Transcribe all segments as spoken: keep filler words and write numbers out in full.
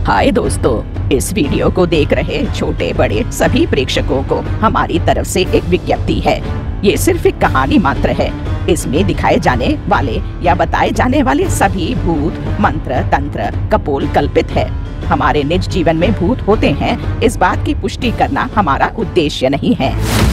हाय दोस्तों, इस वीडियो को देख रहे छोटे बड़े सभी प्रेक्षकों को हमारी तरफ से एक विज्ञप्ति है। ये सिर्फ एक कहानी मात्र है। इसमें दिखाए जाने वाले या बताए जाने वाले सभी भूत मंत्र तंत्र कपोल कल्पित है। हमारे निज जीवन में भूत होते हैं, इस बात की पुष्टि करना हमारा उद्देश्य नहीं है।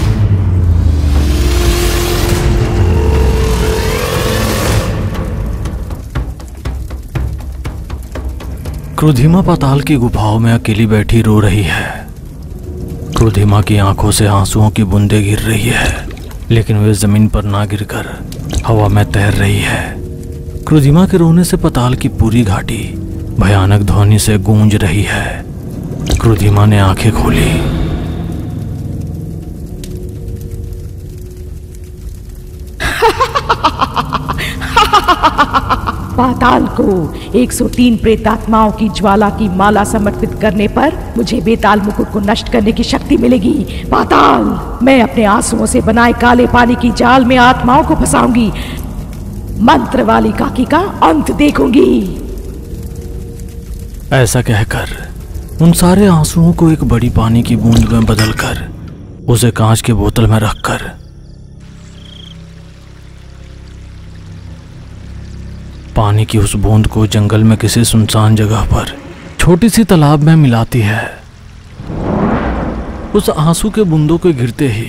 क्रोधिमा पाताल की गुफाओं में अकेली बैठी रो रही है। क्रोधिमा की आंखों से आंसुओं की बूंदें गिर रही है, लेकिन वे जमीन पर ना गिरकर हवा में तैर रही है। क्रोधिमा के रोने से पाताल की पूरी घाटी भयानक ध्वनि से गूंज रही है। क्रोधिमा ने आंखें खोली। पाताल को एक सौ तीन प्रेतात्माओं की ज्वाला की माला समर्पित करने पर मुझे बेताल मुकुट को नष्ट करने की शक्ति मिलेगी। पाताल, मैं अपने आंसुओं से बनाए काले पानी की जाल में आत्माओं को फंसाऊंगी। मंत्र वाली काकी का अंत देखूंगी। ऐसा कहकर उन सारे आंसुओं को एक बड़ी पानी की बूंद में बदलकर उसे कांच के बोतल में रखकर पानी की उस बूंद को जंगल में किसी सुनसान जगह पर छोटी सी तालाब में मिलाती है। उस आंसू के बूंदों के गिरते ही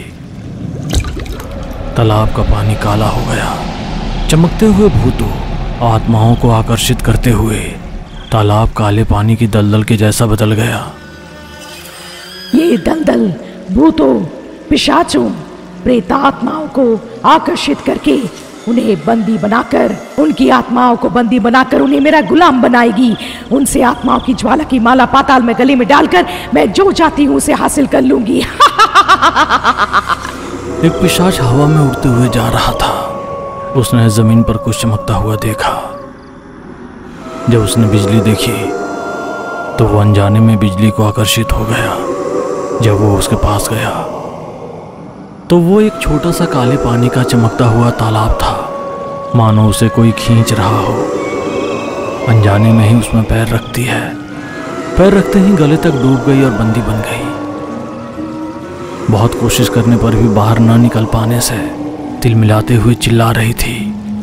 तालाब का पानी काला हो गया। चमकते हुए भूतों आत्माओं को आकर्षित करते हुए तालाब काले पानी की दलदल के जैसा बदल गया। ये दलदल भूतों, पिशाचों, प्रेतात्माओं को आकर्षित करके उन्हें बंदी बनाकर, उनकी आत्माओं को बंदी बनाकर उन्हें मेरा गुलाम बनाएगी। उनसे आत्माओं की ज्वाला की माला पाताल में गले में डालकर मैं जो चाहती हूँ उसे हासिल कर लूंगी। एक पिशाच हवा में उड़ते हुए जा रहा था। उसने जमीन पर कुछ चमकता हुआ देखा। जब उसने बिजली देखी तो वो अनजाने में बिजली को आकर्षित हो गया। जब वो उसके पास गया तो वो एक छोटा सा काले पानी का चमकता हुआ तालाब था, मानो उसे कोई खींच रहा हो। अनजाने में ही उसमें पैर रखती है। पैर रखते ही गले तक डूब गई और बंदी बन गई। बहुत कोशिश करने पर भी बाहर न निकल पाने से तिलमिलाते हुए चिल्ला रही थी।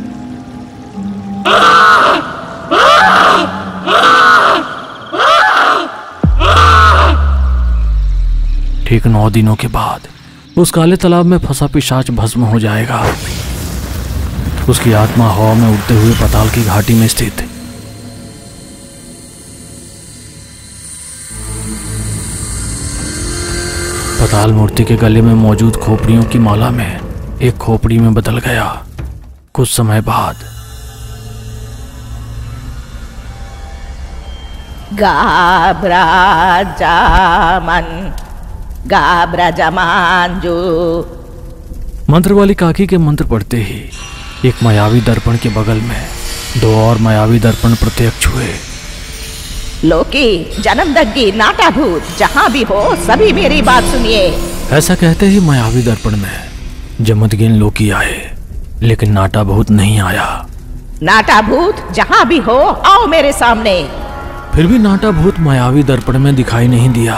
ठीक नौ दिनों के बाद उस काले तालाब में फंसा पिशाच भस्म हो जाएगा। उसकी आत्मा हवा में उड़ते हुए पाताल की घाटी में स्थित पाताल मूर्ति के गले में मौजूद खोपड़ियों की माला में एक खोपड़ी में बदल गया। कुछ समय बाद गाब्रा जामन गाब्रा जमांजू। मंत्र वाली काकी के मंत्र पढ़ते ही एक मायावी दर्पण के बगल में दो और मायावी दर्पण प्रत्यक्ष हुए। लोकी, जन्मदग्गी, नाटा भूत, जहाँ भी हो सभी मेरी बात सुनिए। ऐसा कहते ही मायावी दर्पण में जमदगिन लोकी आए, लेकिन नाटा भूत नहीं आया। नाटा भूत, जहाँ भी हो आओ मेरे सामने। फिर भी नाटा भूत मायावी दर्पण में दिखाई नहीं दिया।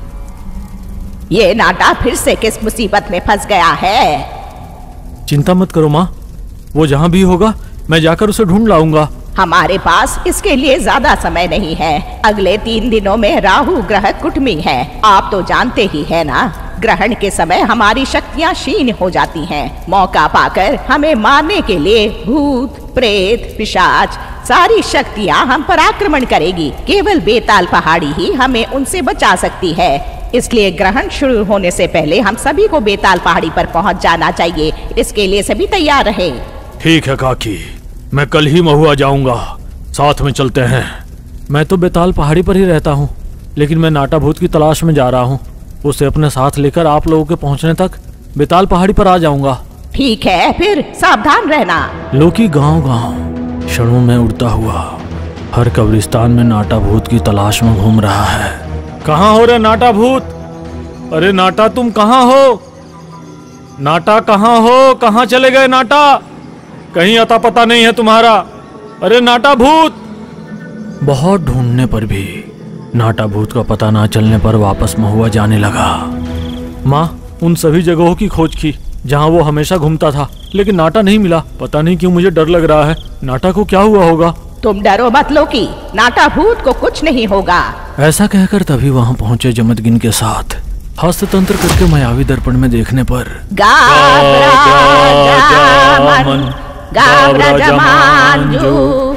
ये नाटा फिर से किस मुसीबत में फंस गया है? चिंता मत करो माँ, वो जहाँ भी होगा मैं जाकर उसे ढूंढ लाऊंगा। हमारे पास इसके लिए ज्यादा समय नहीं है। अगले तीन दिनों में राहु ग्रह कुटमी है। आप तो जानते ही है ना, ग्रहण के समय हमारी शक्तियाँ क्षीण हो जाती हैं। मौका पाकर हमें मारने के लिए भूत, प्रेत, पिशाच सारी शक्तियाँ हम पर आक्रमण करेगी। केवल बेताल पहाड़ी ही हमें उनसे बचा सकती है। इसलिए ग्रहण शुरू होने से पहले हम सभी को बेताल पहाड़ी पर पहुंच जाना चाहिए। इसके लिए सभी तैयार रहे। ठीक है काकी, मैं कल ही महुआ जाऊंगा। साथ में चलते हैं। मैं तो बेताल पहाड़ी पर ही रहता हूँ, लेकिन मैं नाटा भूत की तलाश में जा रहा हूँ। उसे अपने साथ लेकर आप लोगों के पहुँचने तक बेताल पहाड़ी पर आ जाऊंगा। ठीक है, फिर सावधान रहना। लोकी गांव गांव क्षणों में उड़ता हुआ हर कब्रिस्तान में नाटा भूत की तलाश में घूम रहा है। कहाँ हो रे नाटा भूत? अरे नाटा, तुम कहाँ हो? नाटा कहाँ हो? कहाँ चले गए नाटा? कहीं अता पता नहीं है तुम्हारा। अरे नाटा भूत! बहुत ढूंढने पर भी नाटा भूत का पता ना चलने पर वापस महुआ जाने लगा। माँ, उन सभी जगहों की खोज की जहाँ वो हमेशा घूमता था, लेकिन नाटा नहीं मिला। पता नहीं क्यों मुझे डर लग रहा है। नाटा को क्या हुआ होगा? तुम डरो मत लोकी, नाटा भूत को कुछ नहीं होगा। ऐसा कहकर तभी वहाँ पहुँचे जमदगिन के साथ। हस्ततंत्र करके मायावी दर्पण में देखने पर गावरा जामन, गावरा जमांजू।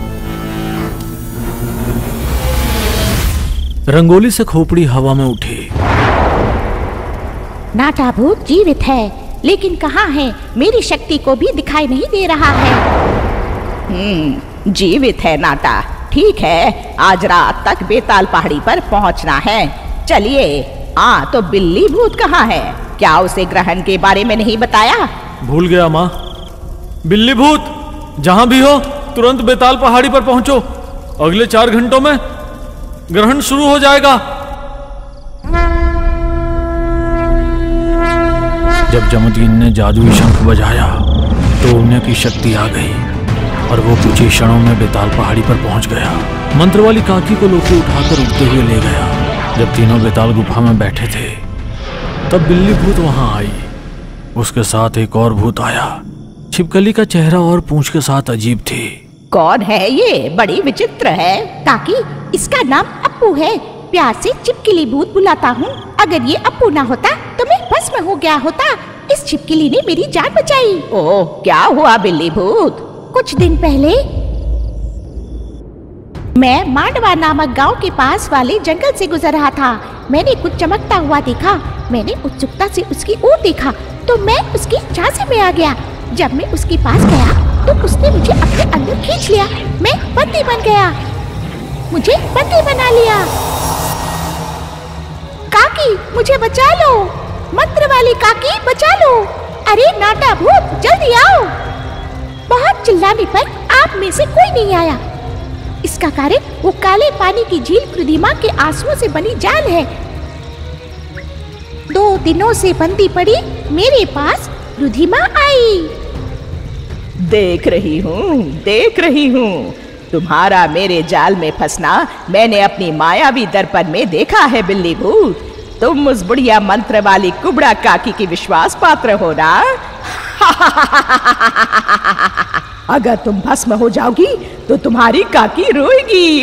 रंगोली से खोपड़ी हवा में उठी। नाटा भूत जीवित है, लेकिन कहाँ है? मेरी शक्ति को भी दिखाई नहीं दे रहा है। हम्म, जीवित है नाटा। ठीक है, आज रात तक बेताल पहाड़ी पर पहुंचना है। चलिए। हाँ, तो बिल्ली भूत कहाँ है? क्या उसे ग्रहण के बारे में नहीं बताया? भूल गया माँ। बिल्ली भूत, जहाँ भी हो तुरंत बेताल पहाड़ी पर पहुंचो। अगले चार घंटों में ग्रहण शुरू हो जाएगा। जब जमदगिन ने जादुई शंख बजाया तो उन्हें की शक्ति आ गई और वो कुछ ही क्षणों में बेताल पहाड़ी पर पहुंच गया। मंत्र वाली काकी को लोकी उठाकर उड़ते हुए ले गया। जब तीनों बेताल गुफा में बैठे थे तब बिल्ली भूत वहां आई। उसके साथ एक और भूत आया। छिपकली का चेहरा और पूंछ के साथ अजीब थी। कौन है ये? बड़ी विचित्र है। काकी, इसका नाम अप्पू है। प्यार से चिपकली भूत बुलाता हूँ। अगर ये अप्पू ना होता तो मैं भस्म हो गया होता। इस छिपकली ने मेरी जान बचाई। ओह, क्या हुआ बिल्ली भूत? कुछ दिन पहले मैं मांडवा नामक गांव के पास वाले जंगल से गुजर रहा था। मैंने कुछ चमकता हुआ देखा। मैंने उत्सुकता से उसकी ओर देखा तो मैं उसकी झांसे में आ गया। जब मैं उसके पास गया तो उसने मुझे अपने अंदर खींच लिया। मैं बंदी बन गया। मुझे बंदी बना लिया। काकी, मुझे बचा लो। मंत्र वाली काकी, बचा लो। अरे नाटा भूत, जल्दी आओ। बहुत चिल्लाने पर आप में से कोई नहीं आया। इसका कारण वो काले पानी की झील कृधिमा के आंसुओं से बनी जाल है। दो दिनों से बंदी पड़ी मेरे पास रुधिमा आई। देख रही हूँ, देख रही हूँ। तुम्हारा मेरे जाल में फंसना मैंने अपनी मायावी दर्पण में देखा है बिल्ली भूत। तुम उस बुढ़िया मंत्र वाली कुबड़ा काकी की विश्वास पात्र हो ना? अगर तुम भस्म हो जाओगी तो तुम्हारी काकी रोएगी।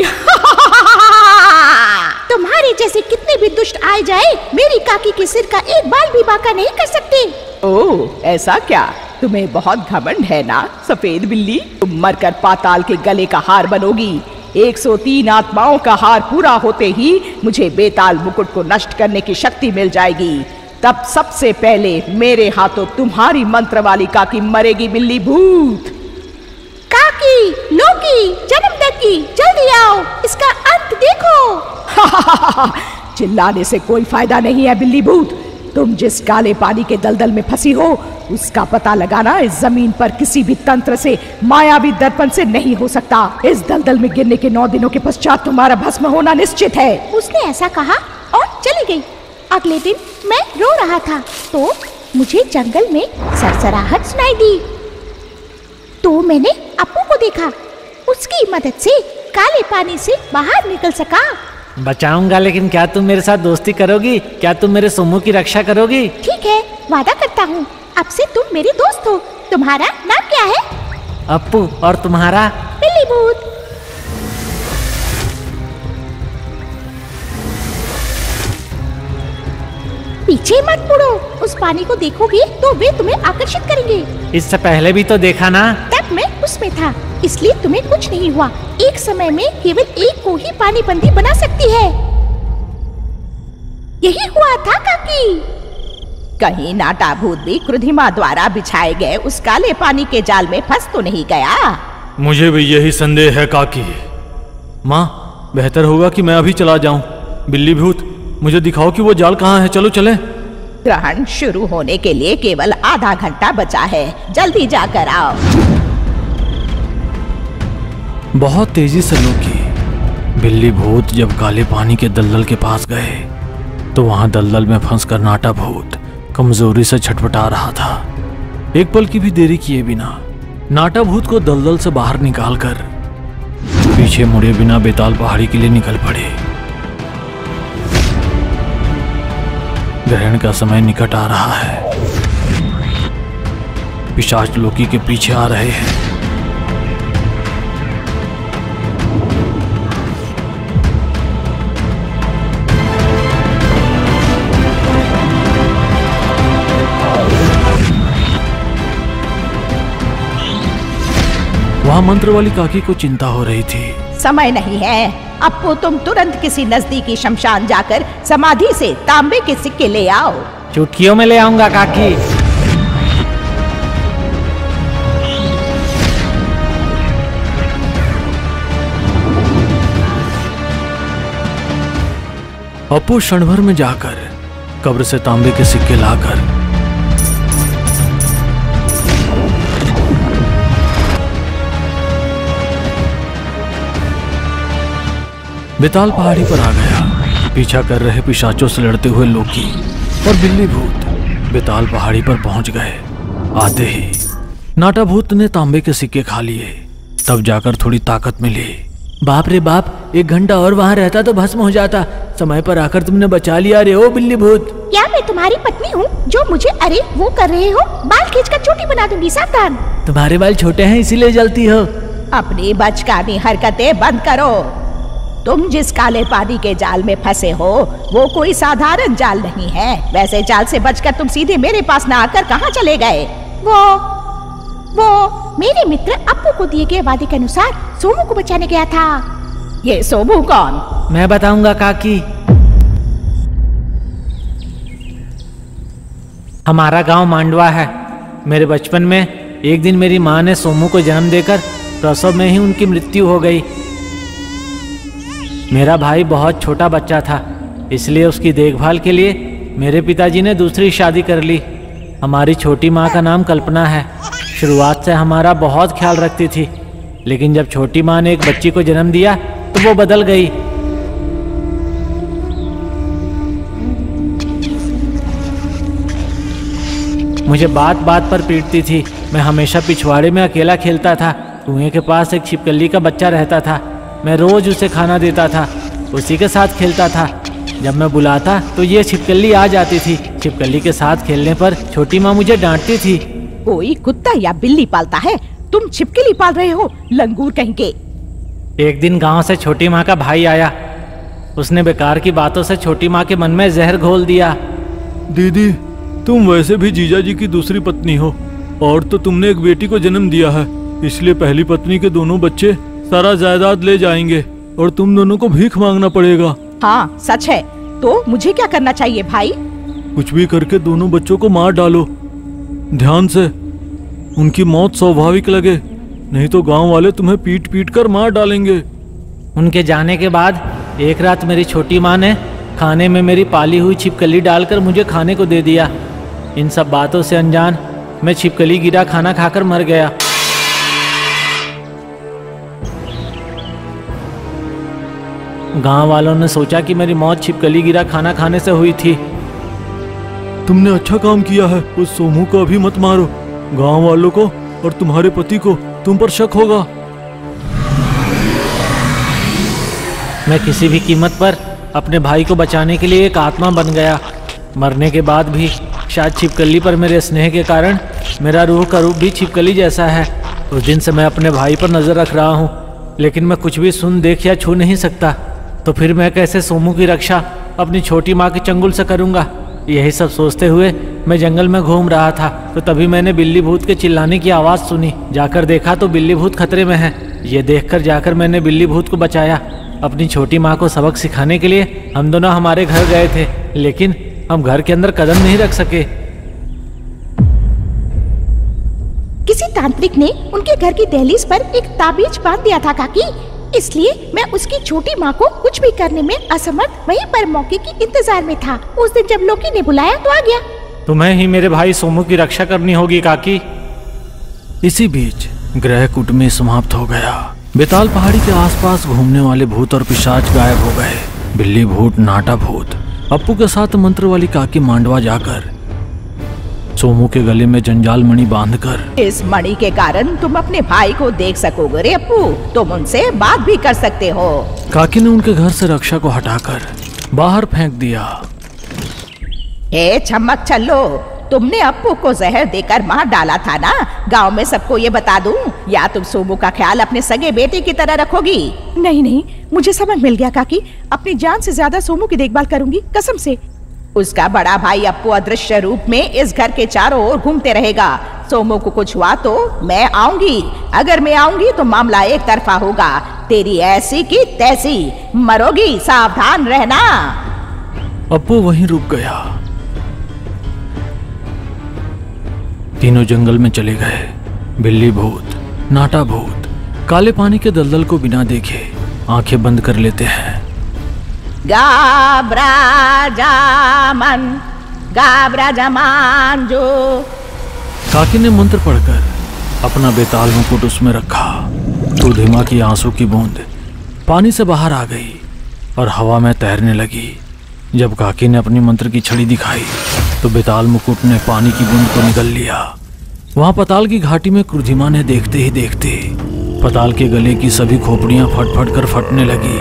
तुम्हारे जैसे कितने भी दुष्ट आए जाए, मेरी काकी के सिर का एक बाल भी बांका नहीं कर सकते। ओह, ऐसा क्या? तुम्हें बहुत घमंड है ना सफेद बिल्ली? तुम मरकर पाताल के गले का हार बनोगी। एक सौ तीन आत्माओं का हार पूरा होते ही मुझे बेताल मुकुट को नष्ट करने की शक्ति मिल जाएगी। तब सबसे पहले मेरे हाथों तुम्हारी मंत्र वाली काकी मरेगी बिल्ली भूत। काकी, लोकी, जन्मदग्गी, जल्दी आओ, इसका अंत देखो। चिल्लाने से कोई फायदा नहीं है बिल्ली भूत। तुम जिस काले पानी के दलदल में फंसी हो उसका पता लगाना इस जमीन पर किसी भी तंत्र से, मायावी दर्पण से नहीं हो सकता। इस दलदल में गिरने के नौ दिनों के पश्चात तुम्हारा भस्म होना निश्चित है। उसने ऐसा कहा और चली गई। अगले दिन मैं रो रहा था तो मुझे जंगल में सरसराहट सुनाई दी। तो मैंने अप्पू को देखा। उसकी मदद से काले पानी से बाहर निकल सका। बचाऊंगा, लेकिन क्या तुम मेरे साथ दोस्ती करोगी? क्या तुम मेरे सोमू की रक्षा करोगी? ठीक है, वादा करता हूँ। अब से तुम मेरे दोस्त हो। तुम्हारा नाम क्या है? अप्पू। और तुम्हारा? बिल्ली भूत। पीछे मत मुड़ो। उस पानी को देखोगे तो वे तुम्हें आकर्षित करेंगे। इससे पहले भी तो देखा ना। तब मैं उसमें था, इसलिए तुम्हें कुछ नहीं हुआ। एक समय में केवल एक को ही पानी बंदी बना सकती है। यही हुआ था काकी। कहीं नाटा भूत भी कृधिमा द्वारा बिछाए गए उस काले पानी के जाल में फंस तो नहीं गया? मुझे भी यही संदेह है काकी। माँ, बेहतर होगा कि मैं अभी चला जाऊं। बिल्ली भूत, मुझे दिखाओ कि वो जाल कहाँ है। चलो चले। ग्रहण शुरू होने के लिए केवल आधा घंटा बचा है। जल्दी जाकर आओ। बहुत तेजी से लोकी। बिल्ली भूत जब काले पानी के दलदल के पास गए तो वहां दलदल में फंसकर नाटा भूत कमजोरी से छटपटा रहा था। एक पल की भी देरी किए बिना नाटा भूत को दलदल से बाहर निकालकर पीछे मुड़े बिना बेताल पहाड़ी के लिए निकल पड़े। ग्रहण का समय निकट आ रहा है। पिशाच लोकी के पीछे आ रहे हैं। वहां मंत्र वाली काकी को चिंता हो रही थी। समय नहीं है अप्पू, तुम तुरंत किसी नजदीकी शमशान जाकर समाधि से तांबे के सिक्के ले आओ। चुटकियों में ले आऊंगा काकी। अप्पू क्षण भर में जाकर कब्र से तांबे के सिक्के लाकर बेताल पहाड़ी पर आ गया। पीछा कर रहे पिशाचों से लड़ते हुए लोकी और बिल्ली भूत बेताल पहाड़ी पर पहुंच गए। आते ही नाटा भूत ने तांबे के सिक्के खा लिए। तब जाकर थोड़ी ताकत मिली। बाप रे बाप, एक घंटा और वहाँ रहता तो भस्म हो जाता। समय पर आकर तुमने बचा लिया रे ओ बिल्ली भूत। क्या मैं तुम्हारी पत्नी हूँ जो मुझे अरे वो कर रहे हो? बाल खींचकर चोटी बना दूंगी, सावधान। तुम्हारे बाल छोटे हैं इसीलिए जलती हो। अपनी बचकानी हरकतें बंद करो। तुम जिस काले पानी के जाल में फंसे हो वो कोई साधारण जाल नहीं है। वैसे जाल से बचकर तुम सीधे मेरे पास न आकर कहाँ चले गए? वो वो मेरे मित्र अप्पू को दिए गए वादे के अनुसार सोमू को बचाने गया था। ये सोमू कौन? मैं बताऊंगा काकी। हमारा गांव मांडवा है। मेरे बचपन में एक दिन मेरी माँ ने सोमू को जन्म देकर प्रसव में ही उनकी मृत्यु हो गई। मेरा भाई बहुत छोटा बच्चा था, इसलिए उसकी देखभाल के लिए मेरे पिताजी ने दूसरी शादी कर ली। हमारी छोटी माँ का नाम कल्पना है। शुरुआत से हमारा बहुत ख्याल रखती थी, लेकिन जब छोटी माँ ने एक बच्ची को जन्म दिया तो वो बदल गई। मुझे बात बात पर पीटती थी। मैं हमेशा पिछवाड़े में अकेला खेलता था। कुएं के पास एक छिपकली का बच्चा रहता था। मैं रोज उसे खाना देता था, उसी के साथ खेलता था। जब मैं बुलाता तो ये छिपकली आ जाती थी। छिपकली के साथ खेलने पर छोटी माँ मुझे डांटती थी। कोई कुत्ता या बिल्ली पालता है, तुम छिपकली पाल रहे हो, लंगूर कहीं के। एक दिन गांव से छोटी माँ का भाई आया। उसने बेकार की बातों से छोटी माँ के मन में जहर घोल दिया। दीदी, तुम वैसे भी जीजा जी की दूसरी पत्नी हो और तो तुमने एक बेटी को जन्म दिया है, इसलिए पहली पत्नी के दोनों बच्चे सारा जायदाद ले जाएंगे और तुम दोनों को भीख मांगना पड़ेगा। हाँ सच है। तो मुझे क्या करना चाहिए भाई? कुछ भी करके दोनों बच्चों को मार डालो, ध्यान से। उनकी मौत स्वाभाविक लगे, नहीं तो गांव वाले तुम्हें पीट पीट कर मार डालेंगे। उनके जाने के बाद एक रात मेरी छोटी माँ ने खाने में मेरी पाली हुई छिपकली डालकर मुझे खाने को दे दिया। इन सब बातों से अनजान मैं छिपकली गिरा खाना खाकर मर गया। गांव वालों ने सोचा कि मेरी मौत छिपकली गिरा खाना खाने से हुई थी। तुमने अच्छा काम किया है। उस सोमू को अभी मत मारो, गांव वालों को और तुम्हारे पति को तुम पर शक होगा। मैं किसी भी कीमत पर अपने भाई को बचाने के लिए एक आत्मा बन गया। मरने के बाद भी शायद छिपकली पर मेरे स्नेह के कारण मेरा रूह का रूप भी छिपकली जैसा है। उस दिन से मैं अपने भाई पर नजर रख रहा हूँ, लेकिन मैं कुछ भी सुन, देख या छू नहीं सकता। तो फिर मैं कैसे सोमू की रक्षा अपनी छोटी माँ के चंगुल से करूँगा? यही सब सोचते हुए मैं जंगल में घूम रहा था, तो तभी मैंने बिल्ली भूत के चिल्लाने की आवाज़ सुनी। जाकर देखा तो बिल्ली भूत खतरे में है। ये देखकर जाकर मैंने बिल्ली भूत को बचाया। अपनी छोटी माँ को सबक सिखाने के लिए हम दोनों हमारे घर गए थे, लेकिन हम घर के अंदर कदम नहीं रख सके। किसी तांत्रिक ने उनके घर की दहलीज पर एक ताबीज बांध दिया था काकी, इसलिए मैं उसकी छोटी माँ को कुछ भी करने में असमर्थ वहीं पर मौके की इंतजार में था। उस दिन जब लोकी ने बुलाया तो आ गया। तुम्हें ही मेरे भाई सोमू की रक्षा करनी होगी काकी। इसी बीच ग्रह कुटुंब समाप्त हो गया। बेताल पहाड़ी के आसपास घूमने वाले भूत और पिशाच गायब हो गए। बिल्ली भूत, नाटा भूत अप्पू के साथ मंत्र वाली काकी मांडवा जाकर सोमू के गले में जंजाल मणि बांधकर। इस मणि के कारण तुम अपने भाई को देख सकोगे रे अप्पू, तुम उनसे बात भी कर सकते हो। काकी ने उनके घर से रक्षा को हटाकर बाहर फेंक दिया। हे छमक छल्लो, तुमने अप्पू को जहर देकर मार डाला था ना? गांव में सबको ये बता दूं या तुम सोमू का ख्याल अपने सगे बेटे की तरह रखोगी? नहीं नहीं, मुझे समझ मिल गया काकी। अपनी जान से ज्यादा सोमू की देखभाल करूंगी, कसम से। उसका बड़ा भाई अप्पू अदृश्य रूप में इस घर के चारों ओर घूमते रहेगा। सोमू को कुछ हुआ तो मैं आऊंगी। अगर मैं आऊंगी तो मामला एक तरफा होगा। तेरी ऐसी की तैसी मरोगी, सावधान रहना। अप्पू वहीं रुक गया। तीनों जंगल में चले गए। बिल्ली भूत, नाटा भूत काले पानी के दलदल को बिना देखे आंखें बंद कर लेते हैं। गाबरा जामन, गाबरा जमान जो। काकी ने मंत्र पढ़कर अपना बेताल मुकुट उसमें रखा तो धीमा की आंसू की बूंद पानी से बाहर आ गई और हवा में तैरने लगी। जब काकी ने अपनी मंत्र की छड़ी दिखाई तो बेताल मुकुट ने पानी की बूंद को निगल लिया। वहां पताल की घाटी में क्रुधिमा ने देखते ही देखते पताल के गले की सभी खोपड़ियां फट फट कर फटने लगी।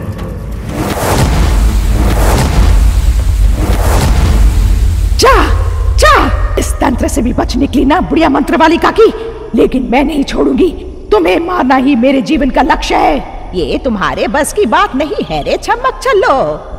जा, जा, इस तंत्र से भी बच निकली ना बुढ़िया मंत्र वाली काकी, लेकिन मैं नहीं छोड़ूंगी। तुम्हें मारना ही मेरे जीवन का लक्ष्य है। ये तुम्हारे बस की बात नहीं है रे छमक छल्लो।